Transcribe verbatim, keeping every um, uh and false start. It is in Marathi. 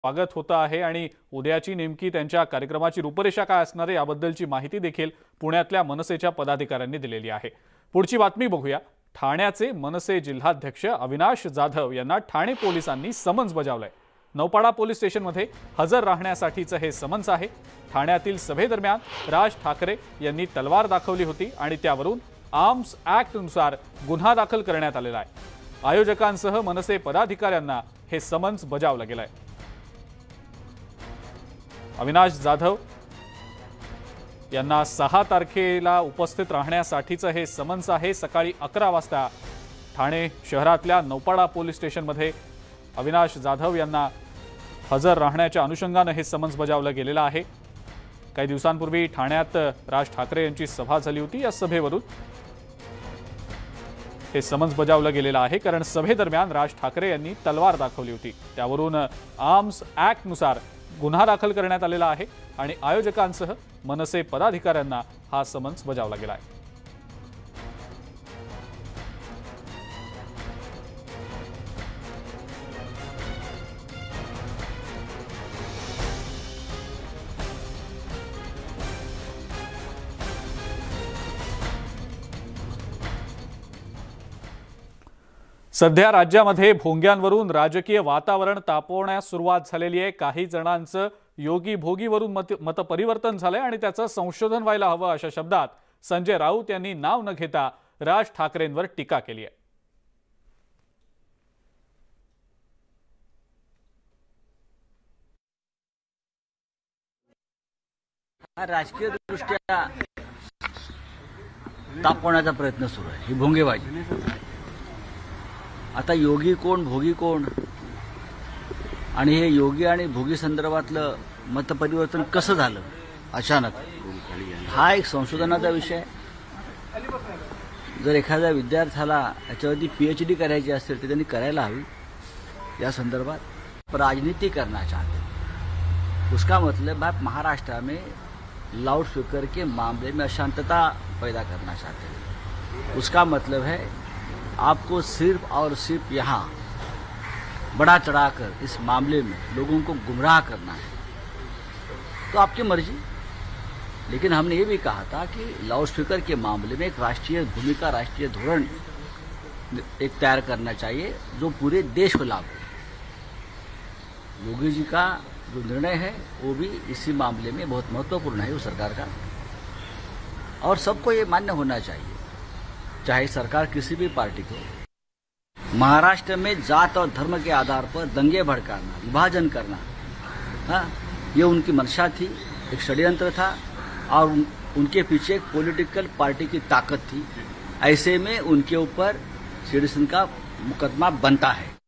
स्वागत होतं आहे आणि उद्याची नेमकी त्यांच्या कार्यक्रमाची रूपरेषा काय असणार आहे याबद्दलची माहिती देखील पुण्यातल्या मनसेच्या पदाधिकाऱ्यांनी दिलेली आहे। पुढची बातमी बघूया। ठाण्याचे मनसे जिल्हाध्यक्ष अविनाश जाधव यांना ठाणे पोलिसांनी समन्स बजावलंय। नौपाडा पोलीस स्टेशनमध्ये हजर राहण्यासाठीचं हे समन्स आहे। ठाण्यातील सभेदरम्यान राज ठाकरे यांनी तलवार दाखवली होती आणि त्यावरून आर्म्स ॲक्टनुसार गुन्हा दाखल करण्यात आलेला आहे। आयोजकांसह मनसे पदाधिकाऱ्यांना हे समन्स बजावलं गेलंय। अविनाश जाधव यांना सहा तारखेला उपस्थित राहण्यासाठीचं हे समन्स आहे। सकाळी अकरा वाजता ठाणे शहरातल्या नौपाडा पोलीस स्टेशनमध्ये अविनाश जाधव यांना हजर राहण्याच्या अनुषंगाने हे समन्स बजावलं गेलेलं आहे। काही दिवसांपूर्वी ठाण्यात राज ठाकरे यांची सभा झाली होती। या सभेवरून हे समन्स बजावलं गेलेलं आहे, कारण सभेदरम्यान राज ठाकरे यांनी तलवार दाखवली होती। त्यावरून आर्म्स ॲक्टनुसार गुन्हा दाखल करण्यात आलेला आहे आणि आयोजकांसह मनसे पदाधिकाऱ्यांना हा समन्स बजावला गेला आहे। सध्या राज्यामध्ये भोंग्यांवरून राजकीय वातावरण तापवण्यास सुरुवात झालेली आहे। काही जणांचं योगी भोगीवरून मत मतपरिवर्तन झालंय आणि त्याचं संशोधन व्हायला हवं अशा शब्दात संजय राऊत यांनी नाव न घेता राज ठाकरेंवर टीका केली आहे। राजकीय दृष्ट्या तापवण्याचा प्रयत्न सुरू आहे, ही भोंगेबाजी। आता योगी कोण भोगी कोण आणि हे योगी आणि भोगी संदर्भातलं मतपरिवर्तन कसं झालं अचानक, हा एक संशोधनाचा विषय आहे। जर एखाद्या विद्यार्थ्याला याच्यावरती पीएचडी करायची असेल तर त्यांनी करायला हवी। या संदर्भात राजनीति करना चाहते, उसका मतलब आप महाराष्ट्र में लाउड स्पीकर के मामले में अशांतता पैदा करना चाहते हैं। उसका मतलब है आपको सिर्फ और सिर्फ यहाँ बड़ा चढ़ाकर इस मामले में लोगों को गुमराह करना है, तो आपकी मर्जी। लेकिन हमने ये भी कहा था कि लाउड स्पीकर के मामले में एक राष्ट्रीय भूमिका, राष्ट्रीय धोरण एक तैयार करना चाहिए जो पूरे देश को लागू हो। योगी जी का जो निर्णय है वो भी इसी मामले में बहुत महत्वपूर्ण है, वो सरकार का, और सबको ये मान्य होना चाहिए, चाहे सरकार किसी भी पार्टी को। महाराष्ट्र में जात और धर्म के आधार पर दंगे भड़काना, विभाजन करना, हाँ, ये उनकी मंशा थी, एक षड्यंत्र था और उन, उनके पीछे एक पॉलिटिकल पार्टी की ताकत थी। ऐसे में उनके ऊपर सिटीजन का मुकदमा बनता है।